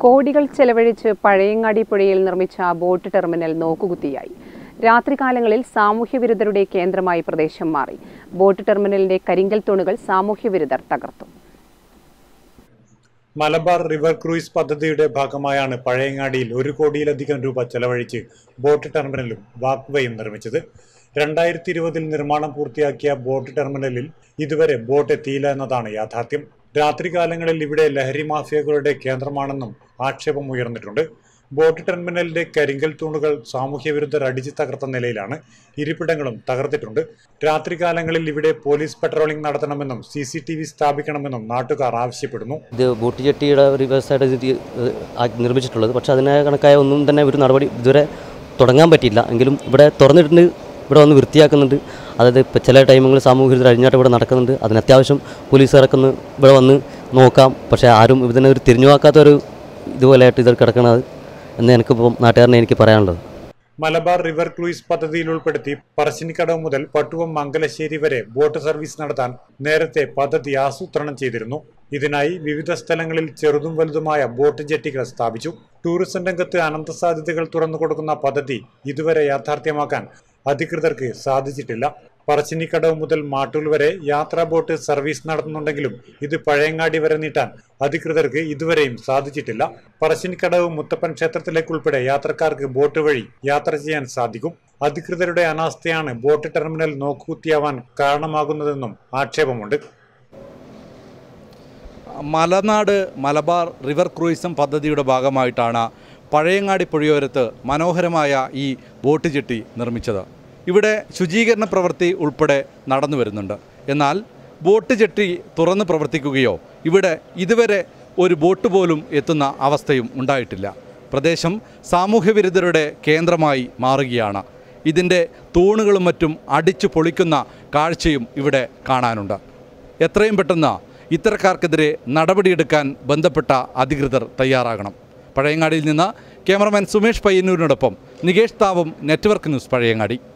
കോടികൾ ചെലവഴിച്ച് പഴയങ്ങാടി പുഴയിൽ നിർമ്മിച്ച ബോട്ട് ടെർമിനൽ നോക്കുകുത്തിയായി. രാത്രികാലങ്ങളിൽ സാമൂഹ്യവിരുദ്ധരുടെ കേന്ദ്രമായി പ്രദേശം മാറി. ബോട്ട് ടെർമിനലിന്റെ കരിങ്കൽ തൂണുകൾ സാമൂഹ്യവിരുദ്ധർ തകർത്തു. മലബാർ റിവർ ക്രൂയിസ് പദ്ധതിയുടെ ഭാഗമായാണ് പഴയങ്ങാടിയിൽ 1 കോടിയിലധികം രൂപ ചെലവഴിച്ച് ബോട്ട് ടെർമിനലും വാക്ക്വേയും നിർമ്മിച്ചത്. 2020 നിർമ്മാണം പൂർത്തിയാക്കിയ ബോട്ട് ടെർമിനലിൽ ഇതുവരെ ബോട്ട് എത്തിയില്ല എന്നതാണ് യാഥാർത്ഥ്യം. രാത്രികാലങ്ങളിൽ ഇവിടെ ലഹരി മാഫിയകളുടെ കേന്ദ്രമാണെന്നും ആക്ഷേപം ഉയർന്നിട്ടുണ്ട്. ബോട്ട് ടെർമിനലിന്റെ കരിങ്കൽ തൂണുകൾ സാമൂഹ്യവിരുദ്ധർ അടിച്ചു തകർത്ത നിലയിലാണ്. ഇരിപ്പിടങ്ങളും തകർത്തിട്ടുണ്ട്. രാത്രികാലങ്ങളിൽ ഇവിടെ പോലീസ് പെട്രോളിംഗ് നടത്തണമെന്നും CCTV സ്ഥാപിക്കണമെന്നും നാട്ടുകാർ ആവശ്യപ്പെടുന്നു. ഇത് ബോട്ട് ജെട്ടിയുടെ ഒരു വ്യവസായമായിട്ട് നിർമ്മിച്ചിട്ടുള്ളത്. പക്ഷെ അതിനെ കണക്കായ ഒന്നും തന്നെ ഒരു നടപടി ഇതുവരെ തുടങ്ങാൻ പറ്റിയില്ല. എങ്കിലും ഇവിടെ തുറന്നിട്ടുണ്ട്, ഇവിടെ വന്ന് വൃത്തിയാക്കുന്നുണ്ട്. അതായത് ഇപ്പോൾ ചില ടൈമുകളിൽ സാമൂഹ്യവിരുദ്ധർ അഴിഞ്ഞാട്ട് ഇവിടെ നടക്കുന്നുണ്ട്. അതിന് അത്യാവശ്യം പോലീസ് ഇറക്കുന്നു, ഇവിടെ വന്ന് നോക്കാം. പക്ഷേ ആരും ഇതിനെ ഒരു തിരിഞ്ഞു നോക്കാത്തൊരു ഇതുപോലെയായിട്ട് ഇത് കിടക്കുന്നത് എന്ന് എനിക്കിപ്പോൾ നാട്ടുകാരനെ എനിക്ക് പറയാനുള്ളത്. മലബാർ റിവർ ക്രൂയിസ് പദ്ധതിയിൽ ഉൾപ്പെടുത്തി പറശ്ശിനിക്കടവ് മുതൽ പട്ടുവം മംഗലശ്ശേരി വരെ ബോട്ട് സർവീസ് നടത്താൻ നേരത്തെ പദ്ധതി ആസൂത്രണം ചെയ്തിരുന്നു. ഇതിനായി വിവിധ സ്ഥലങ്ങളിൽ ചെറുതും വലുതുമായ ബോട്ട് ജെട്ടികൾ സ്ഥാപിച്ചു. ടൂറിസം രംഗത്ത് അനന്ത സാധ്യതകൾ തുറന്നു കൊടുക്കുന്ന പദ്ധതി ഇതുവരെ യാഥാർത്ഥ്യമാക്കാൻ അധികൃതർക്ക് സാധിച്ചിട്ടില്ല. പറശ്ശിനിക്കടവ് മുതൽ മാട്ടൂൽ വരെ യാത്രാ ബോട്ട് സർവീസ് നടത്തുന്നുണ്ടെങ്കിലും ഇത് പഴയങ്ങാടി വരെ നീട്ടാൻ അധികൃതർക്ക് ഇതുവരെയും സാധിച്ചിട്ടില്ല. പറശ്ശിനിക്കടവ് മുത്തപ്പൻ ക്ഷേത്രത്തിലേക്കുൾപ്പെടെ യാത്രക്കാർക്ക് ബോട്ട് വഴി യാത്ര ചെയ്യാൻ സാധിക്കും. അധികൃതരുടെ അനാസ്ഥയാണ് ബോട്ട് ടെർമിനൽ നോക്കുകുത്തിയാവാൻ കാരണമാകുന്നതെന്നും ആക്ഷേപമുണ്ട്. മലനാട് മലബാർ റിവർ ക്രൂയിസം പദ്ധതിയുടെ ഭാഗമായിട്ടാണ് പഴയങ്ങാടി പുഴയോരത്ത് മനോഹരമായ ഈ ബോട്ട് ജെട്ടി നിർമ്മിച്ചത്. ഇവിടെ ശുചീകരണ പ്രവൃത്തി ഉൾപ്പെടെ നടന്നു വരുന്നുണ്ട്. എന്നാൽ ബോട്ട് ജെട്ടി തുറന്ന് പ്രവർത്തിക്കുകയോ ഇവിടെ ഇതുവരെ ഒരു ബോട്ട് പോലും എത്തുന്ന അവസ്ഥയും ഉണ്ടായിട്ടില്ല. പ്രദേശം സാമൂഹ്യവിരുദ്ധരുടെ കേന്ദ്രമായി മാറുകയാണ്. ഇതിൻ്റെ തൂണുകളും മറ്റും അടിച്ചു പൊളിക്കുന്ന കാഴ്ചയും ഇവിടെ കാണാനുണ്ട്. എത്രയും പെട്ടെന്ന് ഇത്തരക്കാർക്കെതിരെ നടപടിയെടുക്കാൻ ബന്ധപ്പെട്ട അധികൃതർ തയ്യാറാകണം. പഴയങ്ങാടിയിൽ നിന്ന് ക്യാമറമാൻ സുമേഷ് പയ്യന്നൂരിനോടൊപ്പം നികേഷ് താവും, നെറ്റ്വർക്ക് ന്യൂസ്, പഴയങ്ങാടി.